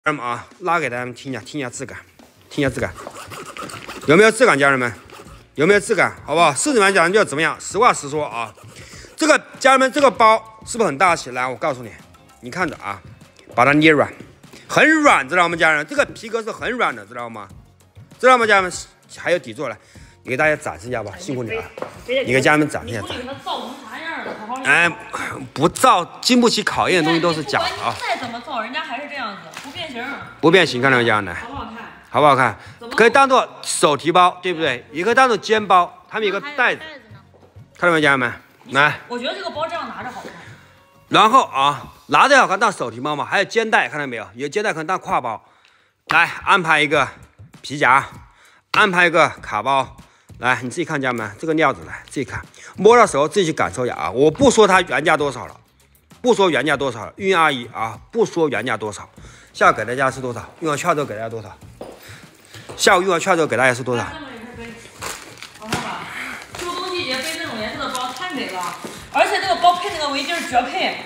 家人们啊，拉给大家们听一下质感，听一下质感，有没有质感？家人们，有没有质感？好不好？市里面讲就怎么样？实话实说啊，这个家人们，这个包是不是很大气？来，我告诉你，你看着啊，把它捏软，很软，知道吗？家人，这个皮革是很软的，知道吗？知道吗？家人们，还有底座来，你给大家展示一下吧，辛苦你了，你给家人们展示一下。哎，不造经不起考验的东西都是假的啊！ 再怎么造，人家还是这样子，不变形。 不变形，看到没，家人们？ 好不好看？ 好不好看？可以当做手提包，对不对？也可以当做肩包，他们有个袋子，看到没，家人们？来， 我觉得这个包这样拿着好看。 然后啊，拿着好看当手提包嘛，还有肩带，看到没有？有肩带可能当挎包。来，安排一个皮夹，安排一个卡包。来，你自己看，家人们，这个料子来自己看，摸到手自己去感受一下啊！我不说它原价多少了，不说原价多少了，运阿姨啊，不说原价多少，下午给大家是多少？运完券之后给大家多少？下午运完券之后给大家是多少？ 好看吧？秋冬季节背这种颜色的包太美了，而且这个包配那个围巾绝配。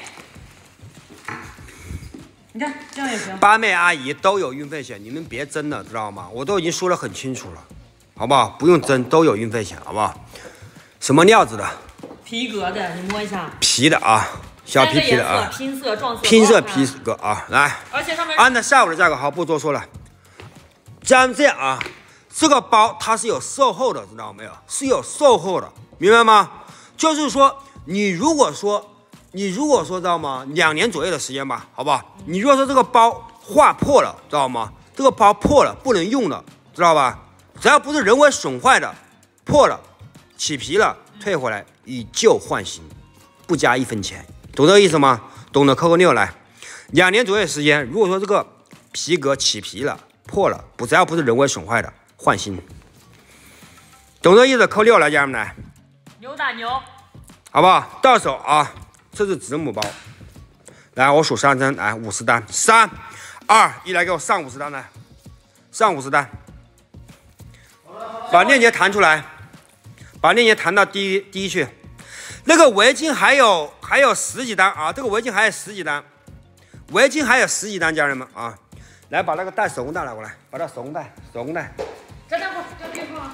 你看这样也行。 八妹阿姨都有运费险，你们别争了，知道吗？我都已经说得很清楚了。好不好？不用争，都有运费险，好不好？什么料子的？ 皮革的，你摸一下。 皮的啊，小皮皮的啊， 拼色撞色。 拼色皮革啊，来。 而且上面按照下午的价格，好，不多说了。家人们这样啊，这个包它是有售后的，知道没有？是有售后的，明白吗？就是说，你如果说知道吗？2年左右的时间吧，好不好？你如果说这个包划破了，知道吗？这个包破了，不能用了，知道吧？只要不是人为损坏的，破了、起皮了，退回来以旧换新，不加1分钱，懂这个意思吗？懂的扣个6来。2年左右的时间，如果说这个皮革起皮了、破了，只要不是人为损坏的，换新，懂这个意思扣6来，家人们来。 牛打牛， 好不好？到手啊，这是子母包。来，我数3声，来50单，3、2、1，来给我上50单来，上50单。把链接弹出来，把链接弹到第一去。那个围巾还有10几单啊，这个围巾还有10几单，围巾还有10几单，家人们啊，来把那个带手工带拿过来，把它手工带。 这待会儿这边放。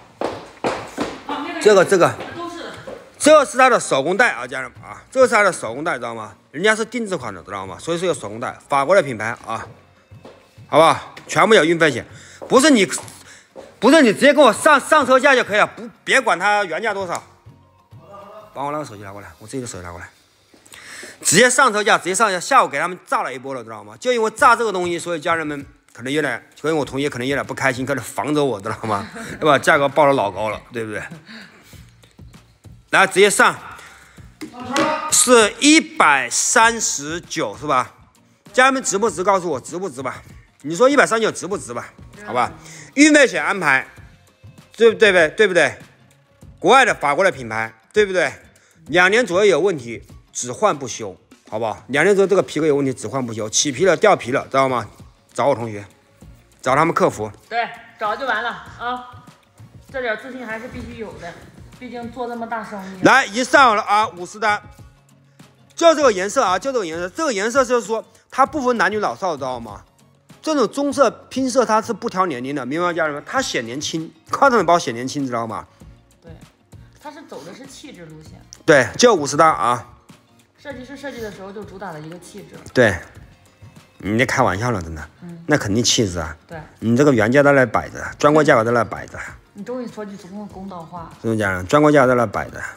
这是它的手工带啊，家人们啊，这是它的手工带，知道吗？人家是定制款的，知道吗？所以说有手工带，法国的品牌啊，好不好？全部有运费险，不是你直接跟我上车价就可以了，别管它原价多少。把我那个手机拿过来，我自己的手机拿过来，直接上车价，直接上价。下午给他们炸了一波了，知道吗？就因为炸这个东西，所以家人们可能所以我同学可能有点不开心，开始防着我，知道吗？对吧？价格报的老高了，对不对？来，直接上，是139是吧？家人们值不值？告诉我值不值吧？你说139值不值吧？好吧，运费险安排，对不对？国外的法国的品牌，对不对？2年左右有问题，只换不修，好不好？2年左右这个皮革有问题，只换不修，起皮了、掉皮了，知道吗？找我同学，找他们客服。 对，找就完了啊。这点自信还是必须有的，毕竟做这么大生意。 来，已经上了啊，50单，就这个颜色啊，就这个颜色，这个颜色就是说它不分男女老少，知道吗？这种棕色拼色它是不挑年龄的，明白吗，家人们？它显年轻，靠这种包显年轻，知道吗？ 对，它是走的是气质路线。 对，就50单啊。 设计师设计的时候就主打了一个气质。 对，你在开玩笑了，真的。那肯定气质啊。对，你这个原价在那摆着，专柜价格在那摆着。 你终于说句公道话。 是不是家人？专柜价格在那摆着。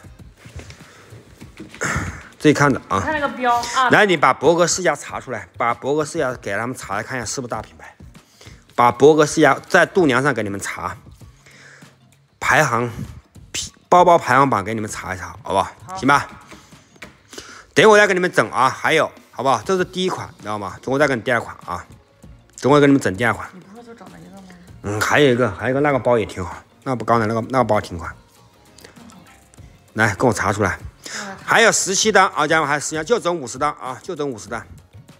自己看着啊！ 看那个标啊！ 来，你把博格世家查出来，把博格世家给他们查来看一下是不是大品牌。把博格世家在度娘上给你们查，包包排行榜给你们查一查，好不好？行吧。等会我再给你们整啊，还有好不好？这是第1款，知道吗？等会我再给你第2款啊。等会给你们整第2款。 你不是就整了一个吗？ 还有一个那个包也挺好，那不刚才那个包挺款。来，跟我查出来。还有17单啊，家人们还有17单，就整50单啊，就整50单。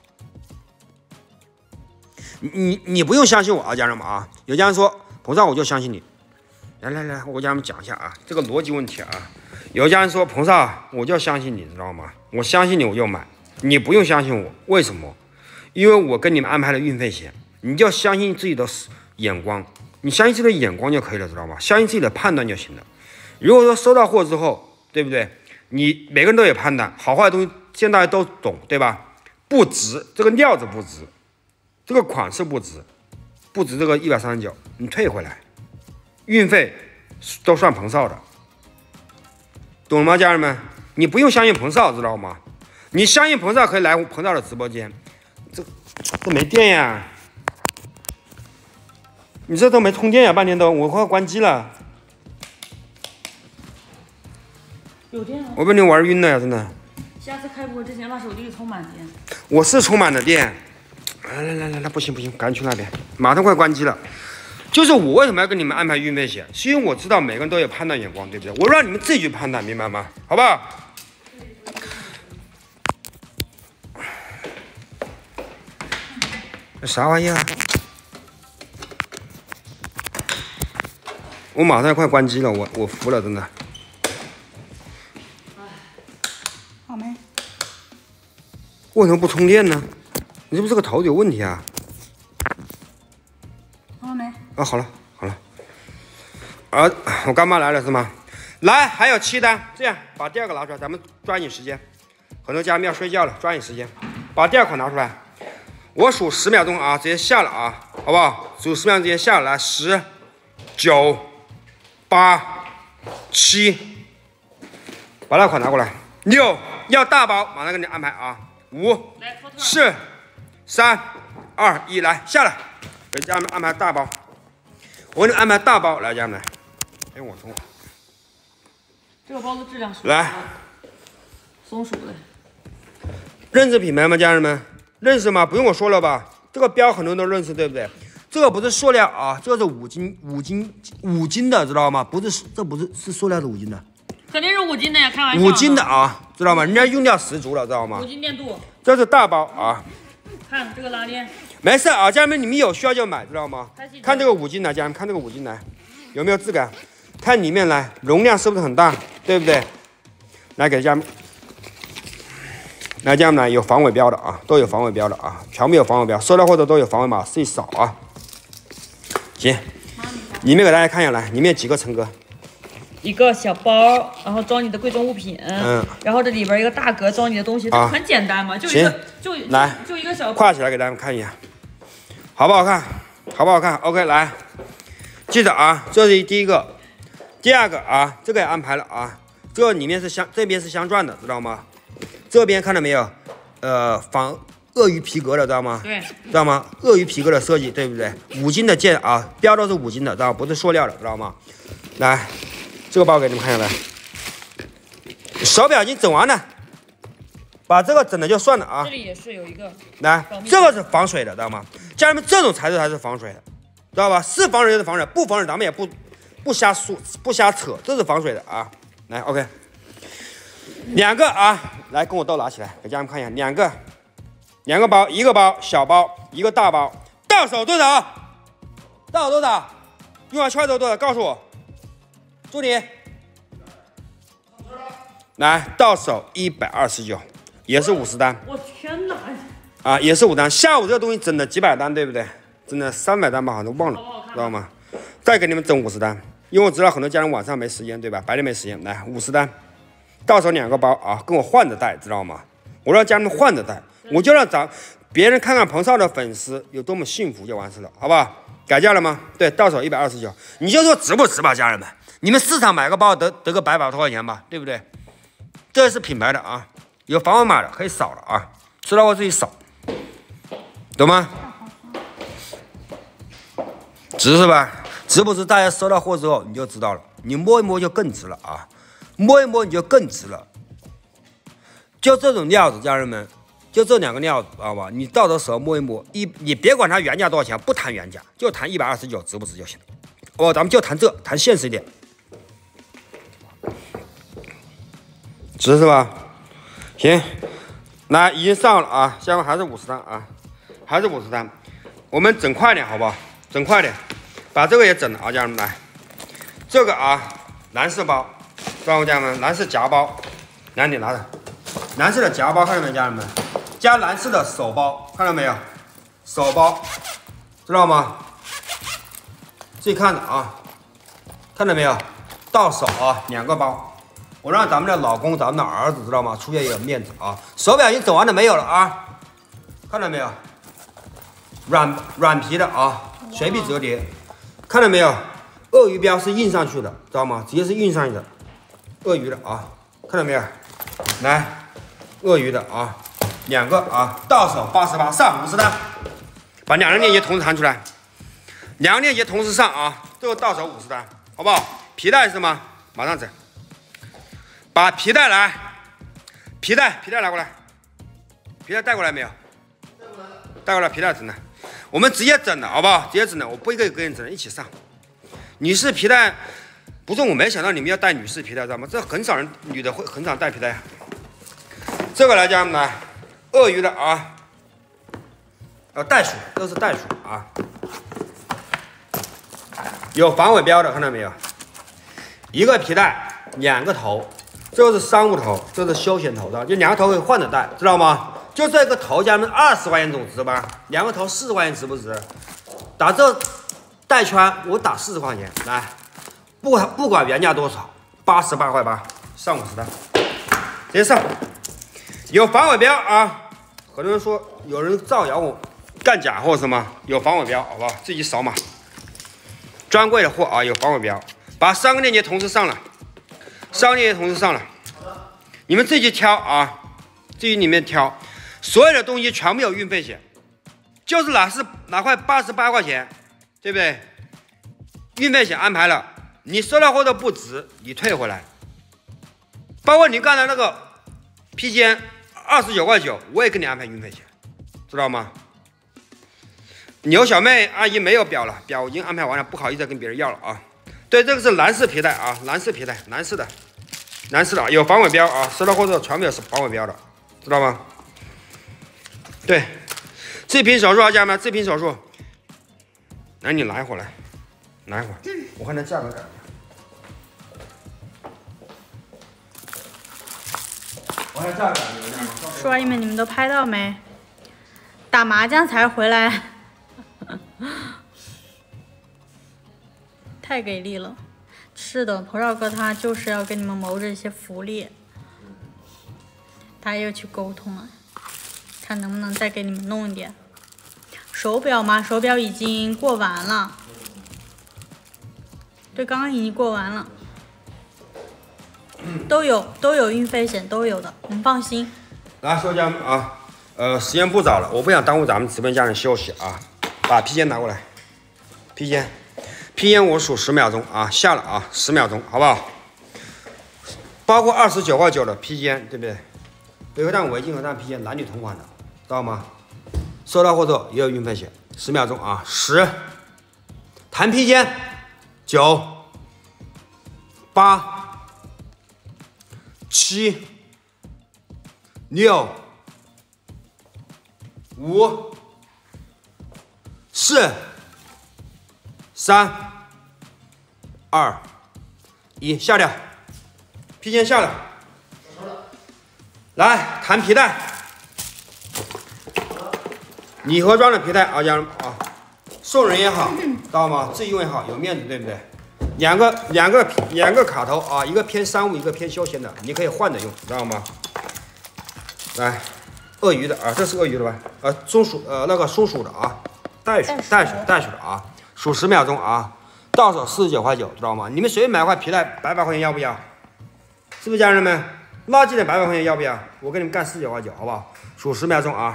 你不用相信我啊，家人们啊。有家人说彭少，我就相信你。来，我给家人们讲一下啊，这个逻辑问题啊。有家人说彭少，我就相信你，知道吗？我相信你我就买，你不用相信我，为什么？ 因为我跟你们安排了运费险，你就要相信自己的眼光，你相信自己的眼光就可以了，知道吗？相信自己的判断就行了。如果说收到货之后，对不对？你每个人都有判断，好坏的东西现在大家都懂，对吧？不值，这个料子不值，这个款式不值，不值这个139，你退回来，运费都算彭少的，懂了吗，家人们？你不用相信彭少，知道吗？你相信彭少可以来彭少的直播间，这没电呀，你这都没充电呀，半天都，我快要关机了。 有电啊！ 我被你玩晕了呀，真的。 下次开播之前把手机里充满电。 我是充满了电。来，不行，赶紧去那边，马上快关机了。就是我为什么要跟你们安排运费险，是因为我知道每个人都有判断眼光，对不对？我让你们自己去判断，明白吗？好不好？这啥玩意儿？我马上快关机了，我服了，真的。 好没？ 为什么不充电呢？你是不是这个头有问题啊？ 好没？ 啊，好了。我干妈来了是吗？来，还有7单，这样把第二个拿出来，咱们抓紧时间。很多家人们要睡觉了，抓紧时间，把第二款拿出来。我数10秒钟啊，直接下了啊，好不好？数10秒钟直接下了，来，10、9、8、7，把那款拿过来。6，要大包，马上给你安排啊。5、4、3、2、1，来下来，给家人们安排大包。我给你安排大包，来，家人们，哎，我充。 这个包子质量是来， 松鼠的。 认识品牌吗，家人们？认识吗？不用我说了吧？这个标很多人都认识，对不对？这个不是塑料啊，这个是五金的，知道吗？不是，这不是塑料的5斤的， 肯定是5斤的呀，开玩笑。 5斤的啊，知道吗？人家用料十足了，知道吗？ 5斤电镀。 这是大包啊。 看这个拉链。没事啊，家人们，你们有需要就买，知道吗？看这个5斤来，家人们看这个5斤来，有没有质感？看里面来，容量是不是很大？对不对？来给家人们。来，家人们有防伪标的啊，都有防伪标的啊，全部有防伪标，收到货的都有防伪码，自己扫啊。行，里面给大家看一下，来，里面几个陈哥？ 一个小包，然后装你的贵重物品，然后这里边一个大格装你的东西，这很简单嘛，就一个就一个小挎起来给大家看一下，好不好看？好不好看 ？OK， 来，记着啊，这是第一个，第二个啊，这个也安排了啊，这里面是这边是镶钻的，知道吗？这边看到没有？仿鳄鱼皮革的，知道吗？ 对， 知道吗？鳄鱼皮革的设计，对不对？5斤的件啊，标都是5斤的，知道吗？不是塑料的，知道吗？来，这个包给你们看下来，手表已经整完了，把这个整了就算了啊。 这里也是有一个。 来，这个是防水的，知道吗？家人们，这种材质才是防水的，知道吧？是防水就是防水，不防水咱们也不瞎说，不瞎扯，这是防水的啊。来 ，OK。2个啊，来跟我都拿起来，给家人们看一下，两个包，一个包小包，一个大包，到手多少？到手多少？用完券头多少？告诉我，助理。来，到手129，也是50单。 我天哪！ 啊，也是5单。下午这个东西整了几百单，对不对？整了300单吧，好像忘了，知道吗？再给你们整50单，因为我知道很多家人晚上没时间，对吧？白天没时间，来50单。到手2个包啊，跟我换着带，知道吗？我让家人们换着带，我就让别人看看彭少的粉丝有多么幸福就完事了，好不好？改价了吗？对，到手129，你就说值不值吧，家人们？你们市场买个包得个100多块钱吧，对不对？这是品牌的啊，有防伪码的可以扫了啊，收到货自己扫，懂吗？值是吧？值不值？大家收到货之后你就知道了，你摸一摸就更值了啊。摸一摸你就更值了，就这种料子，家人们，就这2个料子，知道吧？你到的时候摸一摸，你别管它原价多少钱，不谈原价，就谈129值不值就行了。哦，咱们就谈这，谈现实一点，值是吧？行，来已经上了啊，下面还是50单啊，还是50单，我们整快点好不好？整快点，把这个也整了啊，家人们来，这个啊，男士包。知道吗，家人们？男士夹包，来你拿着，男士的夹包，看到没，家人们？ 加蓝色的手包，看到没有？手包，知道吗？自己看着啊，看到没有？到手啊，2个包，我让咱们的老公、咱们的儿子知道吗？出现一个面子啊！手表已经整完了没有了啊？看到没有？软皮的啊，随臂折叠，看到没有？鳄鱼标是印上去的，知道吗？直接是印上去的，鳄鱼的啊，看到没有？来，鳄鱼的啊，2个啊，到手88，上50单，把2个链接同时弹出来，2个链接同时上啊，最后到手50单，好不好？皮带是吗？马上整，把皮带来，皮带拿过来，皮带带过来没有？带过来，皮带整的，我们直接整的好不好？直接整的，我不一个一个人整的，一起上。女士皮带，不是我没想到你们要带女士皮带，知道吗？这很少人女的会很少带皮带。这个来家人们来，鳄鱼的啊，袋鼠，都是袋鼠啊，有防伪标的，看到没有？一个皮带，2个头，这个是商务头，这是休闲头的，就2个头可以换着戴，知道吗？就这个头，家人们20块钱总值吧？2个头40块钱值不值？打这带圈我打40块钱，来，不管原价多少，88块8，上50单，直接上。有防伪标啊！很多人说有人造谣我干假货是吗？有防伪标，好不好？自己扫码。专柜的货啊，有防伪标。把3个链接同时上了，3个链接同时上了，你们自己挑啊，自己里面挑，所有的东西全部有运费险，就是哪块88块钱，对不对？运费险安排了，你收到货的不值，你退回来。包括你刚才那个披肩29块9，我也给你安排运费险，知道吗？有小妹阿姨没有表了，表已经安排完了，不好意思再跟别人要了啊。对，这个是蓝色皮带啊，蓝色皮带，蓝色的啊，有防伪标啊，收到货之后全部有防伪标的，知道吗？对，这瓶手术啊，家人们，这瓶手术，来你拿一会儿来，拿一会儿，我看它价格改变。我看价格改变。 叔阿姨们，你们都拍到没？打麻将才回来。太给力了，是的，彭少哥他就是要给你们谋这些福利，他又去沟通了，看能不能再给你们弄一点。手表嘛，手表已经过完了，对，刚刚已经过完了，都有运费险，都有的，你们放心。 来，说家啊，时间不早了，我不想耽误咱们直播家人休息啊，把披肩拿过来，披肩我数10秒钟啊，下了啊，10秒钟，好不好？包括29块9的披肩，对不对？北河蛋围巾和蛋披肩，男女同款的，知道吗？收到货之后也有运费险，10秒钟啊，10，弹披肩，9、8、7、6、5、4、3、2、1，下掉，披肩下了，来弹皮带，礼盒装的皮带啊，家人啊，送人也好，知道吗？自己用也好，有面子，对不对？两个卡头啊，一个偏商务，一个偏休闲的，你可以换着用，知道吗？来，鳄鱼的啊，这是鳄鱼的吧？松鼠那个松鼠的啊，袋鼠的啊，数10秒钟啊，到手49块9，知道吗？你们随便买块皮带100块钱要不要？是不是家人们？垃圾的100块钱要不要？我给你们干49块9，好不好？数10秒钟啊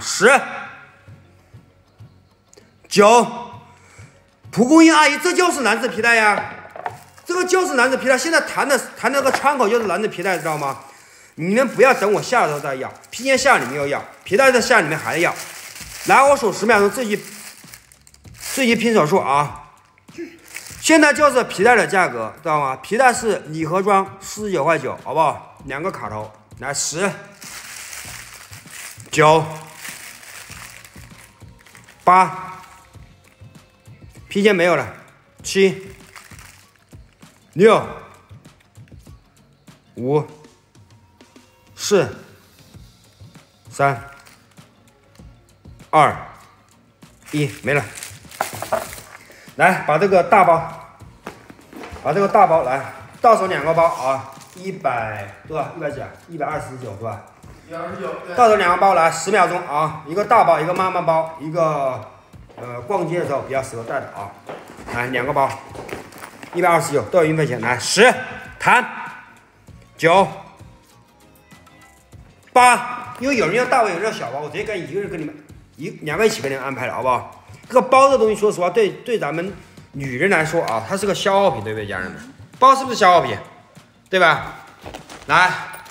，10、9，蒲公英阿姨，这就是蓝色皮带呀，这个就是蓝色皮带，现在弹那个窗口就是蓝色皮带，知道吗？你们不要等我下的时候再要，披肩下里面又要，皮带在下里面还要。来，我数10秒钟，自己拼手速啊！现在就是皮带的价格，知道吗？皮带是礼盒装49块9，好不好？2个卡头，来10、9、8，披肩没有了，7、6、5、4、3、 2、1，没了。来，把这个大包，来，到手2个包啊，100多少？100几？129是吧？129。到手2个包来，10秒钟啊，一个大包，一个妈妈包，一个逛街的时候比较适合带的啊。来2个包，129都有运费钱。来10，弹9、8，因为有人要大包，有人要小包，我直接跟一个人跟你们2个一起给你们安排了，好不好？这个包这东西，说实话，对咱们女人来说啊，它是个消耗品，对不对，家人们？包是不是消耗品？对吧？来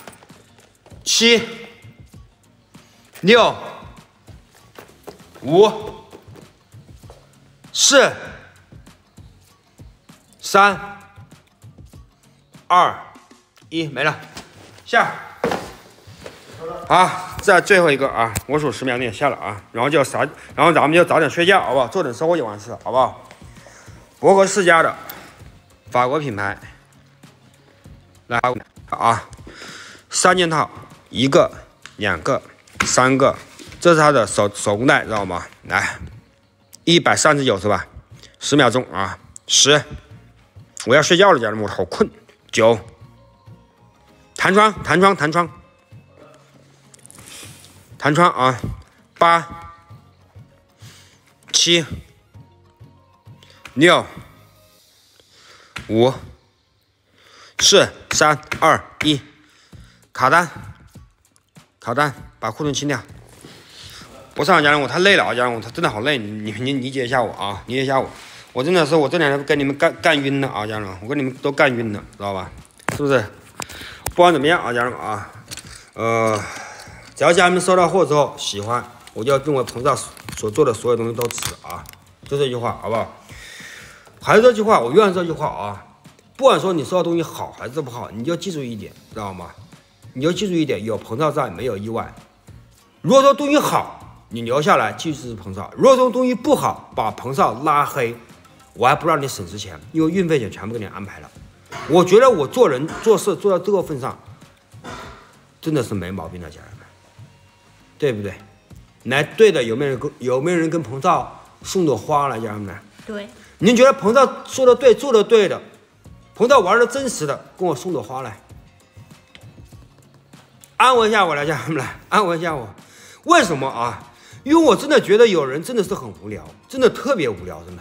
，7、6、5、4、3、2、1，没了，下。好，再最后一个啊，我数10秒内下了啊，然后咱们就早点睡觉，好不好？做点收获就完事了，好不好？博格世家的法国品牌，来啊，3件套，1个、2个、3个，这是它的手工袋，知道吗？来，139是吧？10秒钟啊，10，我要睡觉了，家人们，我好困。9，弹窗啊，8、7、6、5、4、3、2、1，卡单，把库存清掉。不上，家人，我太累了啊，家人，我真的好累，你理解一下我啊，理解一下我。我真的是，我这2天跟你们干晕了啊，家人们，我跟你们都干晕了，知道吧？是不是？不管怎么样啊，家人们啊，只要家人们收到货之后喜欢，我就要认为彭少所做的所有东西都值啊，就这句话，好不好？还是这句话，我永远这句话啊，不管说你收到东西好还是不好，你就记住一点，知道吗？你就记住一点，有彭少在，没有意外。如果说东西好，你留下来继续支持彭少；如果说东西不好，把彭少拉黑，我还不让你省吃钱，因为运费钱全部给你安排了。我觉得我做人做事做到这个份上，真的是没毛病的，家人们，对不对？来，对的，有没有人跟彭少送朵花来，家人们？ 对。 您觉得彭少说的对，做的对的，彭少玩的真实的，跟我送朵花来，安慰一下我来，家人们来，安慰一下我。为什么啊？因为我真的觉得有人真的是很无聊，真的特别无聊，真的。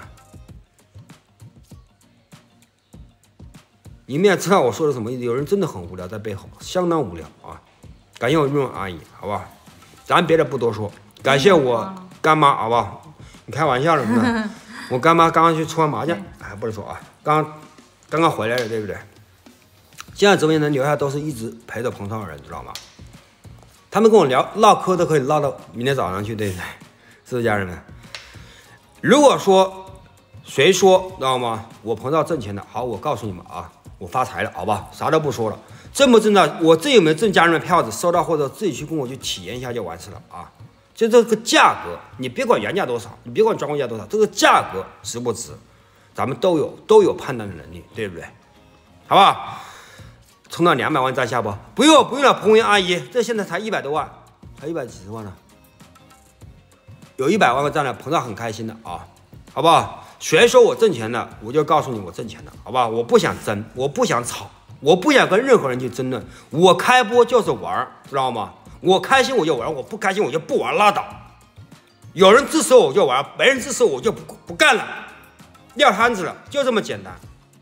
你们也知道我说的什么意思，有人真的很无聊，在背后相当无聊啊！感谢我运润阿姨，好不好？咱别的不多说，感谢我干妈，好不好？你开玩笑了呢？我干妈刚刚去搓完麻将，哎，不能说啊，刚刚回来了，对不对？现在直播间能留下都是一直陪着彭少的人，知道吗？他们跟我唠嗑都可以唠到明天早上去，对不对？是不是家人们？如果说谁说知道吗？我彭少挣钱的，好，我告诉你们啊。我发财了，好吧，啥都不说了，挣不挣的，我这有没有挣家人的票子，收到或者自己去跟我去体验一下就完事了啊！就这个价格，你别管原价多少，你别管专柜价多少，这个价格值不值，咱们都有判断的能力，对不对？好不好？冲到200万再下不？不用了，彭云阿姨，这现在才100多万，才100几十万了，有100万个赞了，彭少很开心的啊，好不好？谁说我挣钱了，我就告诉你我挣钱了，好吧？我不想争，我不想吵，我不想跟任何人去争论。我开播就是玩，知道吗？我开心我就玩，我不开心我就不玩，拉倒。有人支持我就玩，没人支持我就不干了，撂摊子了，就这么简单。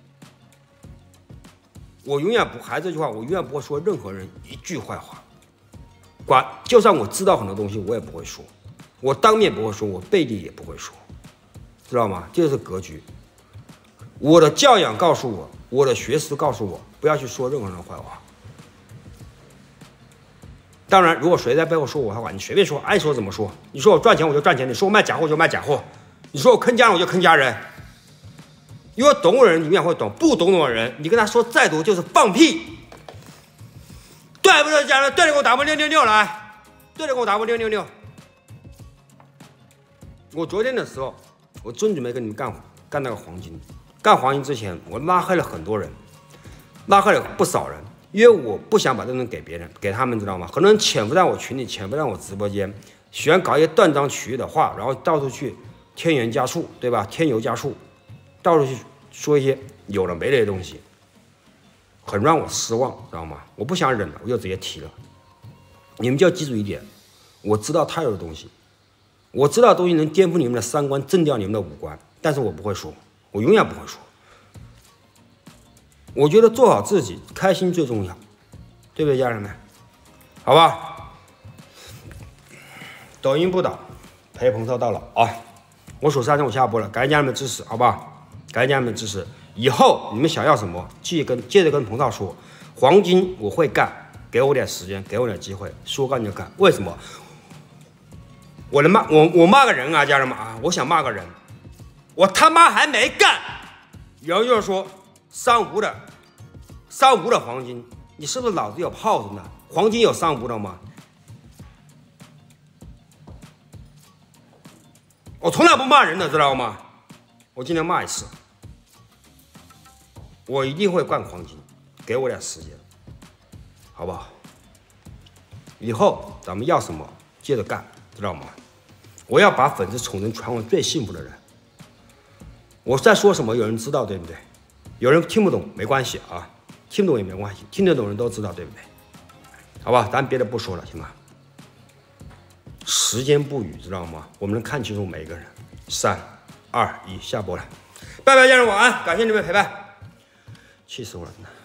我永远不还这句话，我永远不会说任何人一句坏话。就算我知道很多东西，我也不会说，我当面不会说，我背地也不会说。知道吗？这就是格局。我的教养告诉我，我的学识告诉我，不要去说任何人的坏话。当然，如果谁在背后说我坏话，你随便说，爱说怎么说。你说我赚钱我就赚钱，你说我卖假货就卖假货，你说我坑家人我就坑家人。因为懂我的人永远会懂，不懂我的人，你跟他说再多就是放屁。对不对，家人？对的，给我打波666来，对的，给我打波666。我昨天的时候。我真准备跟你们干那个黄金，干黄金之前，我拉黑了很多人，拉黑了不少人，因为我不想把这东西给别人，给他们，知道吗？很多人潜伏在我群里，潜伏在我直播间， 喜欢搞一些断章取义的话，然后到处去添盐加醋，对吧？添油加醋，到处去说一些有的没的东西，很让我失望，知道吗？我不想忍了，我就直接提了。你们就要记住一点，我知道太多的东西，我知道的东西能颠覆你们的三观，震掉你们的五官，但是我不会说，我永远不会说。我觉得做好自己，开心最重要，对不对，家人们？好吧。抖音不倒，陪彭少到老啊！我数3声，我下播了，感谢家人们支持，好不好？感谢家人们支持。以后你们想要什么，接着跟彭少说，黄金我会干，给我点时间，给我点机会，说干就干。为什么？我骂个人啊，家人们啊，我想骂个人，我他妈还没干，然后又说35的黄金，你是不是脑子有泡子呢？黄金有35的吗？我从来不骂人的，知道吗？我今天骂一次，我一定会干黄金，给我点时间，好不好？以后咱们要什么接着干，知道吗？我要把粉丝宠成全网最幸福的人。我在说什么，有人知道对不对？有人听不懂没关系啊，听不懂也没关系，听得懂人都知道对不对？好吧，咱别的不说了，行吗？时间不语，知道吗？我们能看清楚每一个人。3、2、1，下播了，拜拜，家人，晚安，感谢你们陪伴，气死我了！